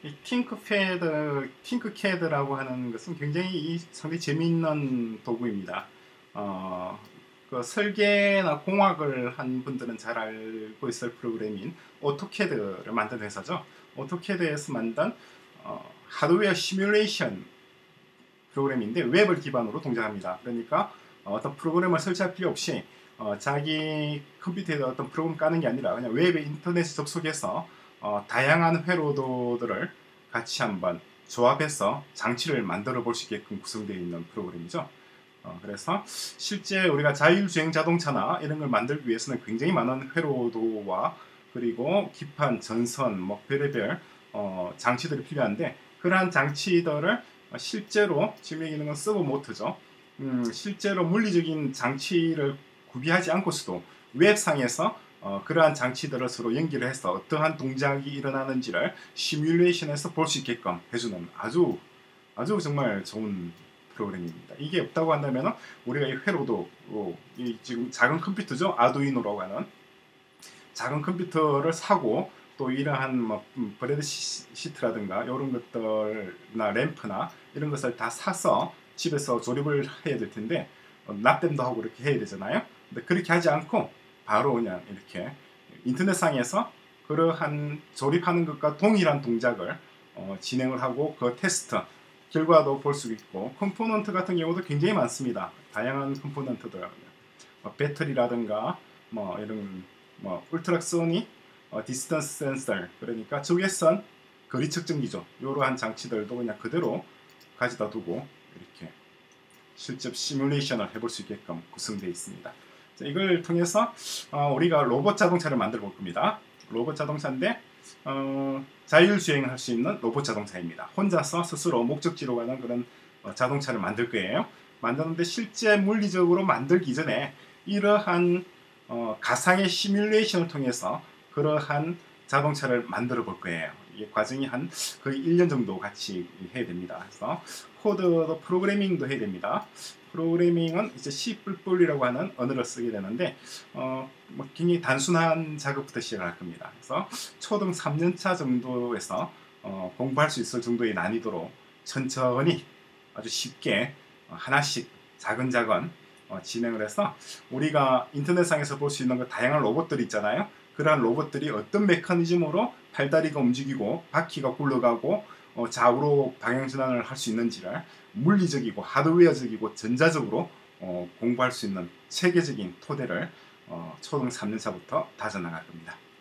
이 팅크캐드라고 하는 것은 굉장히 상당히 재미있는 도구입니다. 어, 그 설계나 공학을 한 분들은 잘 알고 있을 프로그램인 오토캐드를 만든 회사죠. 오토캐드에서 만든 하드웨어 시뮬레이션 프로그램인데 웹을 기반으로 동작합니다. 그러니까 어떤 프로그램을 설치할 필요 없이 자기 컴퓨터에 어떤 프로그램 까는 게 아니라 그냥 웹에 인터넷에 접속해서 다양한 회로도들을 같이 한번 조합해서 장치를 만들어 볼 수 있게끔 구성되어 있는 프로그램이죠. 그래서 실제 우리가 자율주행 자동차나 이런 걸 만들기 위해서는 굉장히 많은 회로도와 그리고 기판, 전선, 뭐 별의별 장치들이 필요한데 그러한 장치들을 실제로 지금 얘기하는 건 서버 모터죠. 실제로 물리적인 장치를 구비하지 않고서도 웹상에서 그러한 장치들을 서로 연결을 해서 어떠한 동작이 일어나는지를 시뮬레이션해서 볼 수 있게끔 해주는 아주 정말 좋은 프로그램입니다. 이게 없다고 한다면 우리가 이 회로도 이 지금 작은 컴퓨터죠. 아두이노라고 하는 작은 컴퓨터를 사고 또 이러한 뭐 브레드 시트라든가 이런 것들나 램프나 이런 것을 다 사서 집에서 조립을 해야 될 텐데 납땜도 하고 이렇게 해야 되잖아요. 근데 그렇게 하지 않고 바로 그냥 이렇게 인터넷상에서 그러한 조립하는 것과 동일한 동작을 진행을 하고 그 테스트 결과도 볼 수 있고 컴포넌트 같은 경우도 굉장히 많습니다. 다양한 컴포넌트들 배터리라든가 뭐 이런 뭐 울트라소닉 디스턴스 센서 그러니까 적외선 거리 측정기죠. 이러한 장치들도 그냥 그대로 가져다 두고 이렇게 실제 시뮬레이션을 해볼 수 있게끔 구성되어 있습니다. 자, 이걸 통해서 우리가 로봇 자동차를 만들어 볼 겁니다. 로봇 자동차인데 자율주행을 할 수 있는 로봇 자동차입니다. 혼자서 스스로 목적지로 가는 그런 자동차를 만들 거예요. 만드는데 실제 물리적으로 만들기 전에 이러한 가상의 시뮬레이션을 통해서 그러한 자동차를 만들어 볼 거예요. 이 과정이 한 거의 1년 정도 같이 해야 됩니다. 그래서 코드도 프로그래밍도 해야 됩니다. 프로그래밍은 이제 C++이라고 하는 언어를 쓰게 되는데 뭐 굉장히 단순한 작업부터 시작할 겁니다. 그래서 초등 3년차 정도에서 공부할 수 있을 정도의 난이도로 천천히 아주 쉽게 하나씩 작은 진행을 해서 우리가 인터넷상에서 볼 수 있는 그 다양한 로봇들이 있잖아요. 그러한 로봇들이 어떤 메커니즘으로 팔다리가 움직이고 바퀴가 굴러가고 좌우로 방향전환을 할 수 있는지를 물리적이고 하드웨어적이고 전자적으로 공부할 수 있는 체계적인 토대를 초등 3년차부터 다져나갈 겁니다.